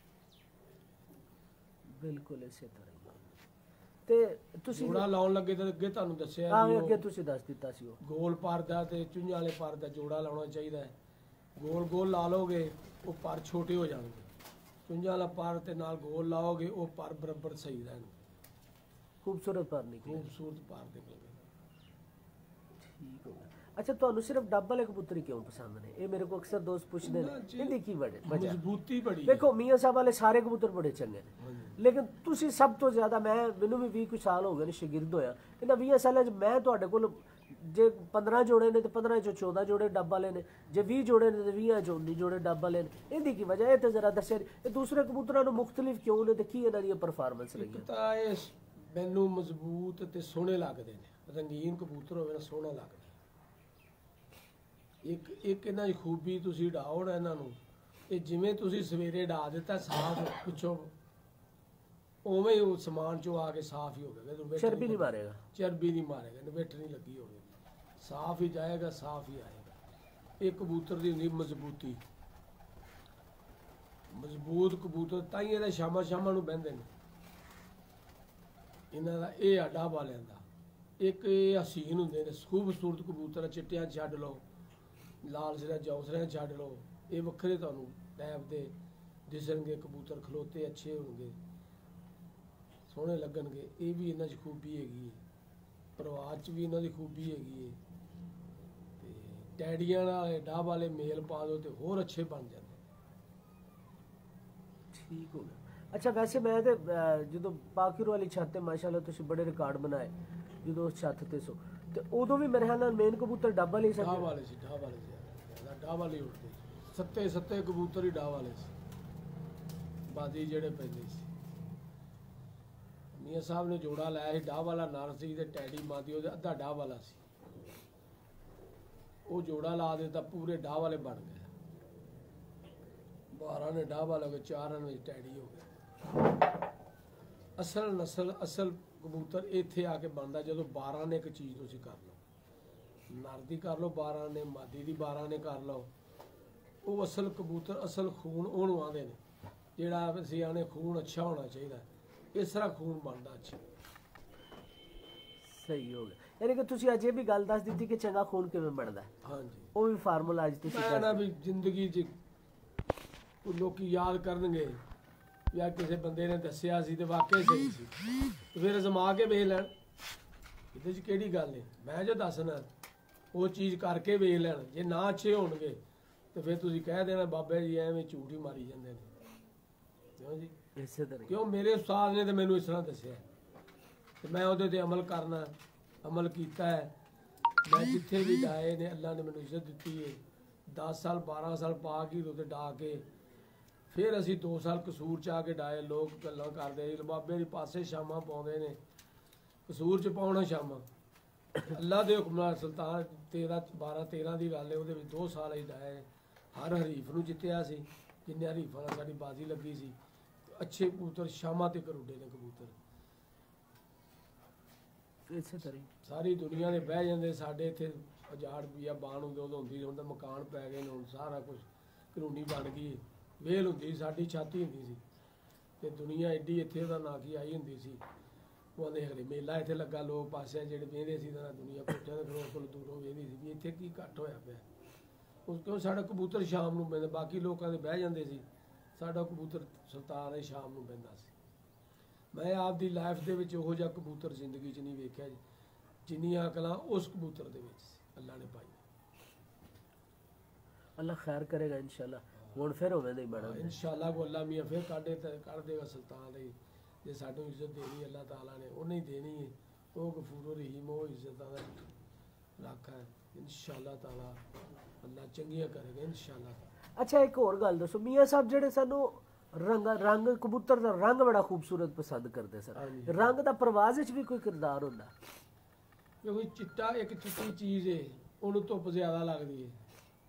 ਬਿਲਕੁਲ ਇਸੇ ਤਰ੍ਹਾਂ ਹੀ। ਤੇ ਤੁਸੀਂ ਜੋੜਾ ਲਾਉਣ ਲੱਗੇ ਤਾਂ ਅੱਗੇ ਤੁਹਾਨੂੰ ਦੱਸਿਆ ਹਾਂ ਵੀ ਅੱਗੇ ਉਹ ਤੁਸੀਂ ਦੱਸ ਦਿੱਤਾ ਸੀ ਉਹ ਗੋਲ ਪਰ ਦਾ ਤੇ ਚੁੰਝਾਂ ਵਾਲੇ ਪਰ ਦਾ ਜੋੜਾ ਲਾਉਣਾ ਚਾਹੀਦਾ ਹੈ। ਗੋਲ ਗੋਲ ਲਾ ਲੋਗੇ ਉਹ ਪਰ ਛੋਟੇ ਹੋ ਜਾਣਗੇ, ਚੁੰਝਾਂ ਵਾਲਾ ਪਰ ਤੇ ਨਾਲ ਗੋਲ ਲਾਓਗੇ ਉਹ ਪਰ ਬਰਾਬਰ ਸਹੀ ਰਹਿਣਗੇ, ਖੂਬਸੂਰਤ ਪਰ ਨਿਕਲੇ। ਖੂਬਸੂਰਤ ਪਰ ਨਿਕਲਣਗੇ। ਠੀਕ ਹੋ ਗਿਆ। ਅੱਛਾ, ਤੁਹਾਨੂੰ ਸਿਰਫ ਡੱਬ ਵਾਲੇ ਕਬੂਤਰ ਹੀ ਕਿਉਂ ਪਸੰਦ ਨੇ? ਇਹ ਮੇਰੇ ਕੋਲ ਅਕਸਰ ਦੋਸਤ ਪੁੱਛਦੇ ਨੇ, ਇਹਦੀ ਕੀ ਵਜ੍ਹਾ? ਮਜ਼ਬੂਤੀ ਬੜੀ ਹੈ। ਦੇਖੋ ਮੀਆਂ ਸਾਹਿਬ ਵਾਲੇ ਸਾਰੇ ਕਬੂਤਰ ਬੜੇ ਚੰਗੇ ਨੇ, ਹਾਂਜੀ। ਲੇਕਿਨ ਤੁਸੀਂ ਸਭ ਤੋਂ ਜ਼ਿਆਦਾ, ਮੈਂ ਮੈਨੂੰ ਵੀ ਵੀਹ ਕੁ ਸਾਲ ਹੋ ਗਏ ਨੇ ਸ਼ਾਗਿਰਦ ਹੋਇਆ, ਇਹਨਾਂ ਵੀਹ ਸਾਲਾਂ 'ਚ ਮੈਂ ਤੁਹਾਡੇ ਕੋਲ ਜੇ ਪੰਦਰਾਂ ਜੋੜੇ ਨੇ ਤੇ ਪੰਦਰਾਂ 'ਚੋਂ ਚੌਦਾਂ ਜੋੜੇ ਡੱਬ ਵਾਲੇ ਨੇ, ਜੇ ਵੀਹ ਜੋੜੇ ਨੇ ਤੇ ਵੀਹਾਂ 'ਚੋਂ ਉੱਨੀ ਜੋੜੇ ਡੱਬ ਵਾਲੇ ਨੇ। ਇਹਦੀ ਕੀ ਵਜ੍ਹਾ? ਇਹ ਤਾਂ ਜ਼ਰਾ ਦੱਸਿਆ। ਇਹ ਦੂਸਰੇ ਕਬੂਤਰਾਂ ਨੂੰ ਮੁਖਤਲਿਫ ਕਿਉਂ ਨੇ ਤੇ ਕੀ ਇਹਨਾਂ ਦੀ ਪਰਫਾਰਮੈਂਸ ਰਹੀ ਇੱਕ ਹੈ? ਤਾਂ ਇਹ ਮੈਨੂੰ ਮਜ਼ਬੂਤ ਤੇ ਸੋਹਣੇ ਲੱਗਦੇ ਨੇ, ਰੰਗੀਨ ਕਬੂਤਰ ਹੋਵੇ ਨਾ ਸੋਹਣਾ ਲੱਗਦਾ। ਇੱਕ ਇੱਕ ਇਹਨਾਂ ਦੀ ਖੂਬੀ ਤੁਸੀਂ ਡਾਓ ਨਾ ਇਹਨਾਂ ਨੂੰ, ਇਹ ਜਿਵੇਂ ਤੁਸੀਂ ਸਵੇਰੇ ਡਾ ਦਿੱਤਾ ਸਾਫ਼ ਪਿੱਛੋਂ, ਉਵੇਂ ਹੀ ਉਹ ਸਮਾਨ ਚੋਂ ਆ ਕੇ ਸਾਫ਼ ਹੀ ਹੋ ਗਿਆ। ਚਰਬੀ ਨਹੀਂ ਮਾਰੇਗਾ, ਚਰਬੀ ਨਹੀਂ ਮਾਰੇਗਾ, ਨਵੇਟ ਨਹੀਂ ਲੱਗੀ ਹੋਵੇ, ਸਾਫ਼ ਹੀ ਜਾਏਗਾ, ਸਾਫ਼ ਹੀ ਆਏਗਾ। ਇਹ ਕਬੂਤਰ ਦੀ ਹੁੰਦੀ ਮਜ਼ਬੂਤੀ। ਮਜ਼ਬੂਤ ਕਬੂਤਰ ਤਾਂ ਹੀ ਇਹਦੇ ਸ਼ਾਮਾਂ ਸ਼ਾਮਾਂ ਨੂੰ ਬਹਿੰਦੇ ਨੇ ਇਹਨਾਂ ਦਾ। ਇਹ ਆ ਡਾਬ ਵਾਲਿਆਂ ਦਾ। ਇੱਕ ਇਹ ਹਸੀਨ ਹੁੰਦੇ ਨੇ, ਖੂਬਸੂਰਤ ਕਬੂਤਰ, ਚਿੱਟਿਆਂ 'ਚ ਛੱਡ ਲਓ, ਲਾਲ ਸਿਰਾਂ ਜੌਸਰਿਆਂ 'ਚ ਛੱਡ ਲਓ, ਇਹ ਵੱਖਰੇ ਤੁਹਾਨੂੰ ਟੈਪ ਦੇ ਦਿਸਣਗੇ ਕਬੂਤਰ, ਖਲੋਤੇ ਅੱਛੇ ਹੋਣਗੇ, ਸੋਹਣੇ ਲੱਗਣਗੇ। ਇਹ ਵੀ ਇਹਨਾਂ 'ਚ ਖੂਬੀ ਹੈਗੀ ਹੈ। ਪਰਿਵਾਰ 'ਚ ਵੀ ਇਹਨਾਂ ਦੀ ਖੂਬੀ ਹੈਗੀ ਹੈ। ਤੇ ਟੈਡੀਆਂ ਨਾਲ ਡਾਬ ਵਾਲੇ ਮੇਲ ਪਾ ਦਿਓ ਤੇ ਹੋਰ ਅੱਛੇ ਬਣ ਜਾਂਦੇ। ਠੀਕ ਹੋ ਗਿਆ। ਅੱਛਾ ਵੈਸੇ ਮੈਂ ਤੇ ਅਹ, ਜਦੋਂ ਪਾਕਿਰ ਵਾਲੀ ਛੱਤ ਤੇ ਮਾਸ਼ਾਅੱਲਾ ਤੁਸੀਂ ਬੜੇ ਰਿਕਾਰਡ ਬਣਾਏ ਜਦੋਂ ਉਸ ਛੱਤ ਤੇ ਸੋ, ਤੇ ਉਦੋਂ ਵੀ ਮੇਰੇ ਖਿਆਲ ਨਾਲ ਮੇਨ ਕਬੂਤਰ ਡੱਬ ਵਾਲੇ ਸੀ। ਡਾਬ ਵਾਲੇ ਸੀ, ਡਾਬ ਵਾਲੇ ਸੀ, ਡਾਬ ਵਾਲੇ ਉੱਠਦੇ ਸੀ। ਸੱਤੇ ਸੱਤੇ ਕਬੂਤਰ ਹੀ ਡਾਬ ਵਾਲੇ ਸੀ, ਬਾਜੀ ਜਿਹੜੇ ਪੈਂਦੇ ਸੀ। ਮੀਆਂ ਸਾਹਿਬ ਨੇ ਜੋੜਾ ਲਾਇਆ ਸੀ, ਡਾਬ ਵਾਲਾ ਨਰ ਸੀ ਤੇ ਟੈਡੀ ਮਾਦੀ ਉਹਦੇ ਅੱਧਾ ਡਾਬ ਵਾਲਾ ਸੀ। ਉਹ ਜੋੜਾ ਲਾ ਦਿੱਤਾ, ਪੂਰੇ ਡਾਬ ਵਾਲੇ ਬਣ ਗਏ। ਬਾਰਾਂ ਨੇ ਡਾਬ ਵਾਲੇ ਹੋ ਗਏ, ਚਾਰਾਂ ਵਿੱਚ ਟੈਡੀ ਹੋ ਗਏ। ਅਸਲ ਨਸਲ ਅਸਲ ਕਬੂਤਰ ਇੱਥੇ ਆ ਕੇ ਬਣਦਾ ਜਦੋਂ ਬਾਰਾਂ ਨੇ ਇੱਕ ਚੀਜ਼ ਤੁਸੀਂ ਕਰ ਲਓ। ਨਰ ਦੀ ਕਰ ਲਓ ਬਾਰਾਂ ਨੇ, ਮਾਦੀ ਦੀ ਬਾਰਾਂ ਨੇ ਕਰ ਲਓ। ਉਹ ਅਸਲ ਕਬੂਤਰ, ਅਸਲ ਖੂਨ ਉਹਨੂੰ ਆਉਂਦੇ ਨੇ, ਜਿਹੜਾ ਅਸੀਂ ਆਨੇ ਖੂਨ ਅੱਛਾ ਹੋਣਾ ਚਾਹੀਦਾ। ਇਸ ਤਰ੍ਹਾਂ ਖੂਨ ਬਣਦਾ ਅੱਛਾ। ਸਹੀ ਹੋ ਗਿਆ। ਯਾਨੀ ਕਿ ਤੁਸੀਂ ਅੱਜ ਇਹ ਵੀ ਗੱਲ ਦੱਸ ਦਿੱਤੀ ਕਿ ਚੰਗਾ ਖੂਨ ਕਿਵੇਂ ਬਣਦਾ। ਹਾਂਜੀ, ਉਹ ਵੀ ਫਾਰਮੂਲਾ ਅੱਜ ਤੁਸੀਂ ਮੈਂ ਨਾ ਵੀ ਜ਼ਿੰਦਗੀ 'ਚ ਲੋਕੀ ਯਾਦ ਕਰਨਗੇ ਜਾਂ ਕਿਸੇ ਬੰਦੇ ਨੇ ਦੱਸਿਆ ਸੀ ਤੇ ਵਾਕਿਆ ਸਹੀ ਸੀ, ਤੇ ਫਿਰ ਅਜ਼ਮਾ ਕੇ ਵੇਖ ਲੈਣ, ਇਹਦੇ 'ਚ ਕਿਹੜੀ ਗੱਲ ਹੈ। ਮੈਂ ਜੋ ਦੱਸਣਾ ਉਹ ਚੀਜ਼ ਕਰਕੇ ਵੇਖ ਲੈਣ। ਜੇ ਨਾ ਅੱਛੇ ਹੋਣਗੇ ਤੇ ਫਿਰ ਤੁਸੀਂ ਕਹਿ ਦੇਣਾ ਬਾਬਾ ਜੀ ਐਵੇਂ ਝੂਠ ਹੀ ਮਾਰੀ ਜਾਂਦੇ ਨੇ। ਕਿਉਂ ਜੀ? ਇਸੇ ਤਰ੍ਹਾਂ ਕਿਉਂ ਮੇਰੇ ਉਸਤਾਦ ਨੇ ਤੇ ਮੈਨੂੰ ਇਸ ਤਰ੍ਹਾਂ ਦੱਸਿਆ ਤੇ ਮੈਂ ਉਹਦੇ ਤੇ ਅਮਲ ਕਰਨਾ, ਅਮਲ ਕੀਤਾ ਹੈ। ਮੈਂ ਜਿੱਥੇ ਵੀ ਡਾਏ ਨੇ ਅੱਲਾ ਨੇ ਮੈਨੂੰ ਇੱਜ਼ਤ ਦਿੱਤੀ ਹੈ। ਦਸ ਸਾਲ ਬਾਰਾਂ ਸਾਲ ਪਾ ਕੇ ਉਹਦੇ ਡਾ ਕੇ ਫਿਰ ਅਸੀਂ ਦੋ ਸਾਲ ਕਸੂਰ 'ਚ ਆ ਕੇ ਡਾਏ। ਲੋਕ ਗੱਲਾਂ ਕਰਦੇ ਬਾਬੇ ਦੇ ਪਾਸੇ ਸ਼ਾਮਾਂ ਪਾਉਂਦੇ ਨੇ, ਕਸੂਰ 'ਚ ਪਾਉਣਾ ਸ਼ਾਮਾਂ। ਅੱਲਾ ਦੇ ਹੁਕਮ ਨਾਲ ਸੁਲਤਾਨ ਤੇਰਾਂ ਬਾਰਾਂ ਤੇਰਾਂ ਦੀ ਗੱਲ ਹੈ, ਉਹਦੇ ਵਿੱਚ ਦੋ ਸਾਲ ਅਸੀਂ ਡਾਏ। ਹਰ ਹਰੀਫ ਨੂੰ ਜਿੱਤਿਆ ਸੀ, ਜਿੰਨੇ ਹਰੀਫਾਂ ਨਾਲ ਸਾਡੀ ਬਾਜ਼ੀ ਲੱਗੀ ਸੀ। ਅੱਛੇ ਕਬੂਤਰ ਸ਼ਾਮਾਂ ਤੇ ਕਰੂਡੇ ਨੇ ਕਬੂਤਰ। ਇਸੇ ਤਰ੍ਹਾਂ ਸਾਰੀ ਦੁਨੀਆ ਦੇ ਬਹਿ ਜਾਂਦੇ। ਸਾਡੇ ਇੱਥੇ ਹਜ਼ਾਰ ਰੁਪਈਆ ਬਾਣ ਹੁੰਦੇ ਉਦੋਂ ਹੁੰਦੀ, ਹੁਣ ਤਾਂ ਮਕਾਨ ਪੈ ਗਏ ਨੇ, ਹੁਣ ਸਾਰਾ ਕੁਝ ਕਾਨੂੰਨੀ ਬਣ ਗਈ। ਵੇਲ ਹੁੰਦੀ ਸਾਡੀ ਛਾਤੀ ਹੁੰਦੀ ਸੀ ਤੇ ਦੁਨੀਆ ਐਡੀ ਇੱਥੇ ਉਹਦਾ ਨਾਂ ਕੀ ਆਈ ਹੁੰਦੀ ਸੀ। ਉਹ ਆਂਦੇ ਹਰੇ ਮੇਲਾ ਇੱਥੇ ਲੱਗਾ, ਲੋਕ ਪਾਸੇ ਜਿਹੜੇ ਵੇਂਦੇ ਸੀ ਤਾਂ ਦੁਨੀਆ ਕੋਠਿਆਂ ਦੇ ਖਲੋਂ ਕੋਲ ਦੂਰੋਂ ਵੇਂਦੀ ਸੀ ਵੀ ਇੱਥੇ ਕੀ ਘੱਟ ਹੋਇਆ ਪਿਆ। ਉਸ ਕਿਉਂ ਸਾਡਾ ਕਬੂਤਰ ਸ਼ਾਮ ਨੂੰ ਪੈਂਦਾ, ਬਾਕੀ ਲੋਕਾਂ ਦੇ ਬਹਿ ਜਾਂਦੇ ਸੀ, ਸਾਡਾ ਕਬੂਤਰ ਸੁਲਤਾਨ ਹੈ ਸ਼ਾਮ ਨੂੰ ਪੈਂਦਾ ਸੀ। ਮੈਂ ਆਪਦੀ ਲਾਈਫ ਦੇ ਵਿੱਚ ਉਹੋ ਜਿਹਾ ਕਬੂਤਰ ਜ਼ਿੰਦਗੀ 'ਚ ਨਹੀਂ ਵੇਖਿਆ ਜਿੰਨੀਆਂ ਅਕਲਾਂ ਉਸ ਕਬੂਤਰ ਦੇ ਵਿੱਚ ਸੀ ਅੱਲਾ ਨੇ ਪਾਈ। ਅੱਲਾ ਖੈਰ ਕਰੇਗਾ ਇਨਸ਼ਾਅੱਲਾ। ਹੁਣ ਫਿਰ ਹੋਵੇ ਨਹੀਂ ਬੜਾ ਇਨਸ਼ਾਅੱਲਾ ਕੋ ਅੱਲਾ ਮੀਆਂ ਫਿਰ ਕਾਢੇ ਤੇ ਕਰ ਦੇਗਾ ਸੁਲਤਾਨ ਲਈ। ਜੇ ਸਾਨੂੰ ਇੱਜ਼ਤ ਦੇਣੀ ਅੱਲਾ ਤਾਲਾ ਨੇ ਉਹਨੇ ਹੀ ਦੇਣੀ ਹੈ। ਉਹ ਗਫੂਰ ਰਹੀਮ, ਉਹ ਇੱਜ਼ਤਾਂ ਦਾ ਰਾਖਾ ਹੈ। ਇਨਸ਼ਾਅੱਲਾ ਤਾਲਾ ਅੱਲਾ ਚੰਗੀਆਂ ਕਰੇਗਾ ਇਨਸ਼ਾਅੱਲਾ। ਅੱਛਾ ਇੱਕ ਹੋਰ ਗੱਲ ਦੱਸੋ, ਮੀਆਂ ਸਾਹਿਬ ਜਿਹੜੇ ਸਾਨੂੰ ਰੰਗ ਰੰਗ ਕਬੂਤਰ ਦਾ ਰੰਗ ਬੜਾ ਖੂਬਸੂਰਤ ਪਸੰਦ ਕਰਦੇ ਸਰ, ਰੰਗ ਦਾ ਪਰਵਾਜ਼ ਵਿੱਚ ਵੀ ਕੋਈ ਕਿਰਦਾਰ ਹੁੰਦਾ? ਕਿਉਂਕਿ ਚਿੱਟਾ ਇੱਕ ਚਿੱਟੀ ਚੀਜ਼ ਹੈ, ਉਹਨੂੰ ਧੁੱਪ ਜ਼ਿਆਦਾ ਲੱਗਦੀ ਹੈ।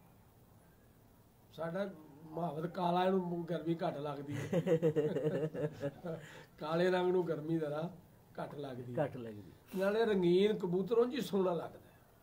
ਸਾਡਾ ਮੁਹਾਵਤ ਕਾਲਾ ਨੂੰ ਗਰਮੀ ਘੱਟ ਲੱਗਦੀ ਹੈ। ਕਾਲੇ ਰੰਗ ਨੂੰ ਗਰਮੀ ਜ਼ਰਾ ਘੱਟ ਲੱਗਦੀ ਘੱਟ ਲੱਗਦੀ। ਨਾਲੇ ਰੰਗੀਨ ਕਬੂਤਰ ਉਂਝ ਹੀ ਸੋਹਣਾ ਲੱਗਦਾ।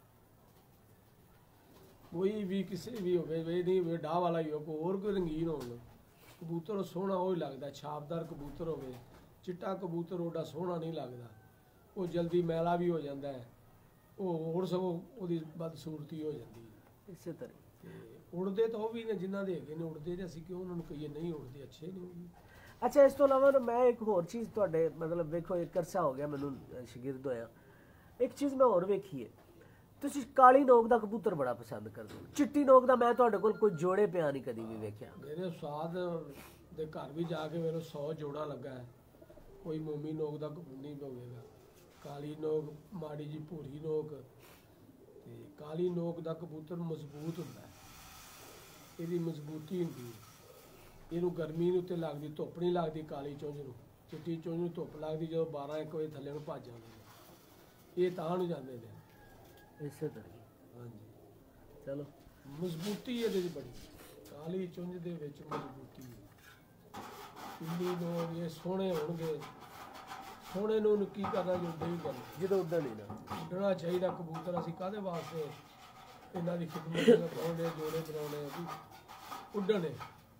ਕੋਈ ਵੀ ਕਿਸੇ ਵੀ ਹੋਵੇ, ਇਹ ਨਹੀਂ ਹੋਵੇ ਡਾਹ ਵਾਲਾ ਹੀ ਹੋ, ਕੋਈ ਹੋਰ ਕੋਈ ਰੰਗੀਨ ਹੋਵੇ, ਕਬੂਤਰ ਸੋਹਣਾ ਉਹ ਹੀ ਲੱਗਦਾ। ਛਾਪਦਾਰ ਕਬੂਤਰ ਹੋਵੇ, ਚਿੱਟਾ ਕਬੂਤਰ ਉਹਦਾ ਸੋਹਣਾ ਨਹੀਂ ਲੱਗਦਾ। ਉਹ ਜਲਦੀ ਮੈਲਾ ਵੀ ਹੋ ਜਾਂਦਾ ਹੈ, ਉਹ ਹੋਰ ਸਗੋਂ ਉਹਦੀ ਬਦਸੂਰਤੀ ਹੋ ਜਾਂਦੀ ਹੈ। ਇਸੇ ਤਰ੍ਹਾਂ ਉੜਦੇ ਤਾਂ ਉਹ ਵੀ ਨੇ ਜਿਨ੍ਹਾਂ ਦੇ ਹੈਗੇ ਨੇ ਉੜਦੇ, ਤੇ ਅਸੀਂ ਕਿਉਂ ਉਹਨਾਂ ਨੂੰ ਕਹੀਏ ਨਹੀਂ ਉੜਦੇ, ਅੱਛੇ ਨਹੀਂ। ਅੱਛਾ ਇਸ ਤੋਂ ਇਲਾਵਾ ਨਾ ਮੈਂ ਇੱਕ ਹੋਰ ਚੀਜ਼ ਤੁਹਾਡੇ ਮਤਲਬ ਵੇਖੋ, ਇੱਕ ਅਰਸਾ ਹੋ ਗਿਆ ਮੈਨੂੰ ਸ਼ਾਗਿਰਦ ਹੋਇਆ, ਇੱਕ ਚੀਜ਼ ਮੈਂ ਹੋਰ ਵੇਖੀ ਹੈ, ਤੁਸੀਂ ਕਾਲੀ ਨੋਕ ਦਾ ਕਬੂਤਰ ਬੜਾ ਪਸੰਦ ਕਰਦੇ ਹੋ। ਚਿੱਟੀ ਨੋਕ ਦਾ ਮੈਂ ਤੁਹਾਡੇ ਕੋਲ ਕੋਈ ਜੋੜੇ ਪਿਆ ਨਹੀਂ ਕਦੀ ਵੀ ਵੇਖਿਆ। ਮੇਰੇ ਉਸਤਾਦ ਦੇ ਘਰ ਵੀ ਜਾ ਕੇ ਮੈਨੂੰ ਸੌ ਜੋੜਾ ਲੱਗਾ ਹੈ, ਕੋਈ ਮੋਮੀ ਨੋਕ ਦਾ ਨਹੀਂ ਹੋਵੇਗਾ। ਕਾਲੀ ਨੋਕ, ਮਾੜੀ ਜੀ ਭੂਰੀ ਨੋਕ, ਤੇ ਕਾਲੀ ਨੋਕ ਦਾ ਕਬੂਤਰ ਮਜ਼ਬੂਤ ਹੁੰਦਾ ਹੈ, ਇਹਦੀ ਮਜ਼ਬੂਤੀ ਹੁੰਦੀ ਹੈ। ਇਹਨੂੰ ਗਰਮੀ ਨੂੰ ਉੱਤੇ ਲੱਗਦੀ, ਧੁੱਪ ਨਹੀਂ ਲੱਗਦੀ ਕਾਲੀ ਚੁੰਝ ਨੂੰ। ਚਿੱਟੀ ਚੁੰਝ ਨੂੰ ਧੁੱਪ ਲੱਗਦੀ ਜਦੋਂ ਬਾਰਾਂ ਇੱਕ ਵਜੇ ਥੱਲੇ ਨੂੰ ਭੱਜ ਜਾਂਦੇ ਨੇ, ਇਹ ਤਾਂ ਨੂੰ ਜਾਂਦੇ ਨੇ। ਇਸੇ ਤਰ੍ਹਾਂ ਹਾਂਜੀ ਚਲੋ ਮਜ਼ਬੂਤੀ ਇਹਦੇ 'ਚ ਬੜੀ, ਕਾਲੀ ਚੁੰਝ ਦੇ ਵਿੱਚ ਮਜ਼ਬੂਤੀ ਹੈ। ਪਿੰਡੀ ਲੋਕ ਇਹ ਸੋਹਣੇ ਹੋਣਗੇ, ਸੋਹਣੇ ਨੂੰ ਕੀ ਕਰਨਾ ਜੋ ਨਹੀਂ ਕਰਨਾ, ਜਦੋਂ ਉੱਡਣ ਨਹੀਂ ਨਾ ਉੱਡਣਾ ਚਾਹੀਦਾ ਕਬੂਤਰ। ਅਸੀਂ ਕਾਹਦੇ ਵਾਸਤੇ ਇਹਨਾਂ ਦੀ ਖਿਦਮਤ ਬਣਾਉਂਦੇ, ਜੋੜੇ ਬਣਾਉਂਦੇ ਵੀ ਉੱਡਣੇ।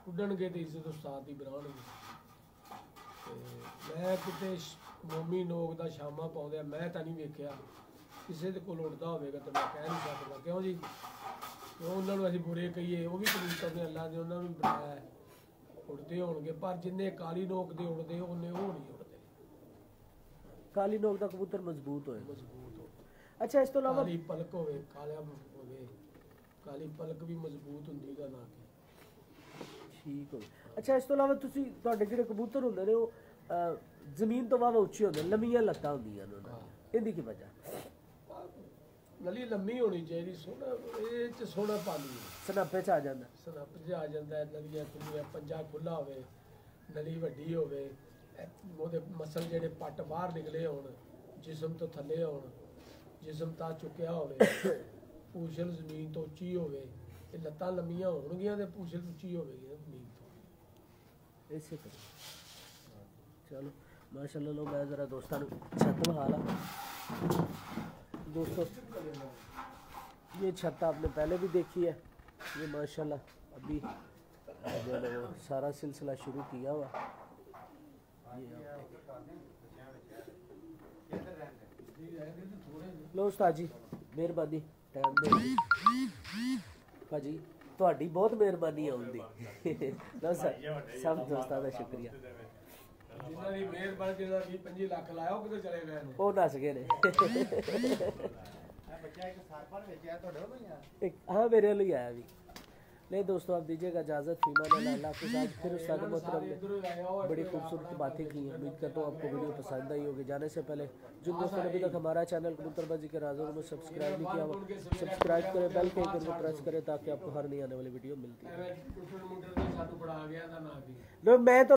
ਉੱਡਣਗੇ ਤੇ ਇੱਜ਼ਤ ਉਸਤਾਦ ਦੀ ਬਣਾਉਣਗੇ। ਤੇ ਮੈਂ ਕਿਤੇ ਸ਼- ਮੋਮੀ ਨੋਕ ਦਾ ਸ਼ਾਮਾ ਪਾਉਂਦੇ ਆ, ਮੈਂ ਤਾਂ ਨਹੀਂ ਵੇਖਿਆ ਕਿਸੇ ਦੇ ਕੋਲ ਉੱਡਦਾ ਹੋਵੇਗਾ ਤਾਂ ਮੈਂ ਕਹਿ ਨਹੀਂ ਸਕਦਾ, ਕਿਉਂ ਜੀ? ਕਿਉਂ ਉਹਨਾਂ ਨੂੰ ਅਸੀਂ ਬੁਰੇ ਕਹੀਏ? ਉਹ ਵੀ ਕਬੂਤਰ ਨੇ, ਅੱਲਾ ਨੇ ਉਹਨਾਂ ਨੂੰ ਵੀ ਬਣਾਇਆ ਹੈ, ਉੱਡਦੇ ਹੋਣਗੇ, ਪਰ ਜਿੰਨੇ ਕਾਲੀ ਨੋਕ ਦੇ ਉੱਡਦੇ ਉਹਨੇ ਉਹ ਨਹੀਂ ਉੱਡਦੇ। ਕਾਲੀ ਨੋਕ ਦਾ ਕਬੂਤਰ ਮਜ਼ਬੂਤ ਹੋਏ। ਮਜ਼ਬੂਤ ਹੋ ਅੱਛਾ, ਇਸ ਤੋਂ ਇਲਾਵਾ ਕਾਲੀ ਪਲਕ ਹੋਵੇ, ਕਾਲਿਆ ਹੋਵੇ, ਕਾਲੀ ਪਲਕ ਵੀ ਮਜ਼ਬੂਤ ਹੁੰਦੀ ਉਹਦਾ ਨਾ ਕਿ ਠੀਕ ਹੋਵੇ। ਅੱਛਾ, ਇਸ ਤੋਂ ਇਲਾਵਾ ਤੁਸੀਂ ਤੁਹਾਡੇ ਜਿਹੜੇ ਕਬੂਤਰ ਹੁੰਦੇ ਨੇ ਉਹ ਅਹ, ਜ਼ਮੀਨ ਤੋਂ ਵਾਵਾ ਉੱਚੇ ਹੁੰਦੇ ਨੇ, ਲੰਮੀਆਂ ਲੱਤਾਂ ਹੁੰਦੀਆਂ ਨੇ ਉਹਨਾਂ ਦੀਆਂ, ਇਹਦੀ ਕੀ ਵਜ੍ਹਾ? ਨਲੀ ਲੰਮੀ ਹੋਣੀ ਚਾਹੀਦੀ, ਸੋਹਣਾ ਇਹ ਚ ਸੋਹਣਾ ਪਾਣੀ ਹੈ, ਸਨਾਪੇ 'ਚ ਆ ਜਾਂਦਾ। ਸਨੱਪ ਜਿਹਾ ਆ ਜਾਂਦਾ ਹੈ, ਨਲੀਆਂ ਖੁੱਲੀਆਂ, ਪੰਜਾ ਖੁੱਲਾ ਹੋਵੇ, ਨਲੀ ਵੱਡੀ ਹੋਵੇ, ਇਹ ਉਹਦੇ ਮਸਲ ਜਿਹੜੇ ਪੱਟ ਬਾਹਰ ਨਿਕਲੇ ਹੋਣ, ਜਿਸਮ ਤੋਂ ਥੱਲੇ ਹੋਣ, ਜਿਸਮ ਤਾਂ ਚੁੱਕਿਆ ਹੋਵੇ, ਪੂਛਲ ਜ਼ਮੀਨ ਤੋਂ ਉੱਚੀ ਹੋਵੇ, ਤੇ ਲੱਤਾਂ ਲੰਮੀਆਂ ਹੋਣਗੀਆਂ ਤੇ ਪੂਛਲ ਉੱਚੀ ਹੋਵੇਗੀ ਨਾ ਜ਼ਮੀਨ ਤੋਂ। ਇਸੇ ਤਰ੍ਹਾਂ ਚਲੋ ਮਾਸ਼ਾਅੱਲਾ। ਲੋ मैं ज़रा दोस्तों छत बहा ला। दोस्तों ये छत आपने पहले भी देखी है, ये माशाल्लाह अभी जो है वो सारा सिलसिला शुरू किया हुआ। ये लो उस्ताद जी मेहरबानी टाइम दे भाजी, ਤੁਹਾਡੀ ਬਹੁਤ ਮਿਹਰਬਾਨੀ ਆਉਂਦੀ। ਲਓ ਸਰ ਸਭ ਦੋਸਤਾਂ ਦਾ ਸ਼ੁਕਰੀਆ। ਜਿਨ੍ਹਾਂ ਦੀ ਮਿਹਰਬਾਨੀ, ਜਿਹਨਾਂ ਵੀਹ ਪੱਚੀ ਲੱਖ ਲਾਇਆ ਉਹ ਕਿਤੇ ਚਲੇ ਗਏ ਨੇ? ਉਹ ਨੱਸ ਗਏ ਨੇ। ਬੱਚਾ ਇੱਕ ਸਰਪਰ ਵੇਚਿਆ ਤੁਹਾਡੇ ਕੋਲ ਹੀ ਆ? एक हाँ मेरे लिए आया अभी। नहीं दोस्तों आप दीजिएगा इजाज़त, फीमान अल्लाह के साथ। फिर उस्ताद मोहतरम ने बड़ी खूबसूरत बातें की हैं। उम्मीद करता हूँ आपको वीडियो पसंद आई होगी। जाने से पहले जिन दोस्तों ने अभी तक हमारा चैनल कबूतरबाजी के राज़ों में सब्सक्राइब नहीं किया वो सब्सक्राइब करें, बेल के आइकन को प्रेस करें ताकि आपको हर नई आने वाली वीडियो मिलती है। ਐਵੇਂ ਟੁੱਟਣ ਮੁੰਡੇ ਨੇ ਸਾਨੂੰ ਬੜਾ ਗਿਆ ਤਾਂ ਨਾ ਕੀ लो मैं तो